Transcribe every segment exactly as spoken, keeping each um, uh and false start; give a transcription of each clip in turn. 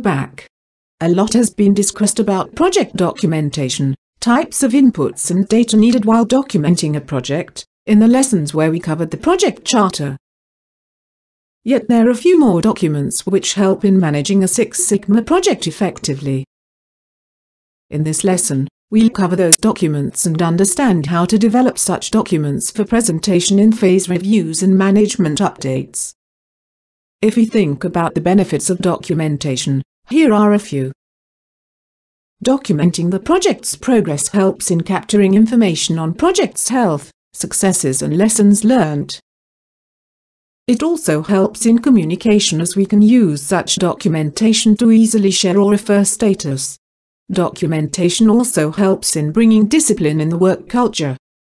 back. A lot has been discussed about project documentation, types of inputs and data needed while documenting a project, in the lessons where we covered the project charter. Yet there are a few more documents which help in managing a Six Sigma project effectively. In this lesson, we'll cover those documents and understand how to develop such documents for presentation in phase reviews and management updates. If we think about the benefits of documentation, here are a few. Documenting the project's progress helps in capturing information on project's health, successes and lessons learned. It also helps in communication as we can use such documentation to easily share or refer status. Documentation also helps in bringing discipline in the work culture.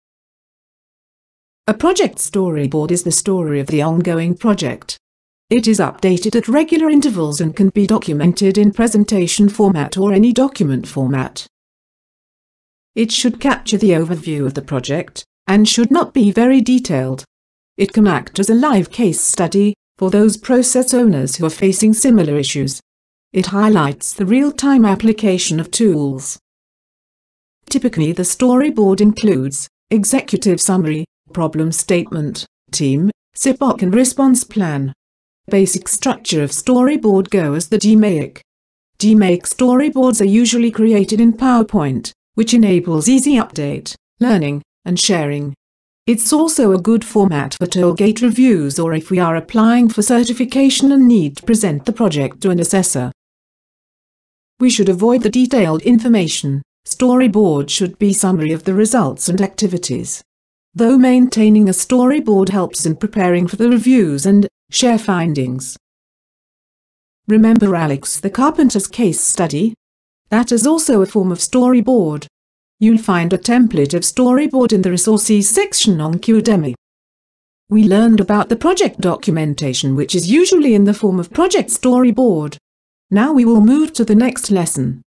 A project storyboard is the story of the ongoing project. It is updated at regular intervals and can be documented in presentation format or any document format. It should capture the overview of the project, and should not be very detailed. It can act as a live case study for those process owners who are facing similar issues. It highlights the real-time application of tools. Typically, the storyboard includes executive summary, problem statement, team, S I P O C and response plan. Basic structure of storyboard go as the D M A C. D M A C storyboards are usually created in PowerPoint, which enables easy update, learning, and sharing. It's also a good format for tollgate reviews or if we are applying for certification and need to present the project to an assessor. We should avoid the detailed information. Storyboard should be summary of the results and activities. Though maintaining a storyboard helps in preparing for the reviews and share findings. Remember Alex the Carpenter's case study? That is also a form of storyboard. You'll find a template of storyboard in the resources section on Udemy. We learned about the project documentation, which is usually in the form of project storyboard. Now we will move to the next lesson.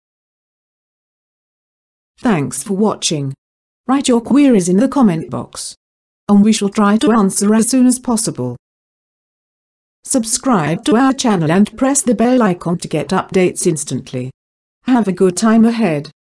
Thanks for watching. Write your queries in the comment box, and we shall try to answer as soon as possible. Subscribe to our channel and press the bell icon to get updates instantly. Have a good time ahead.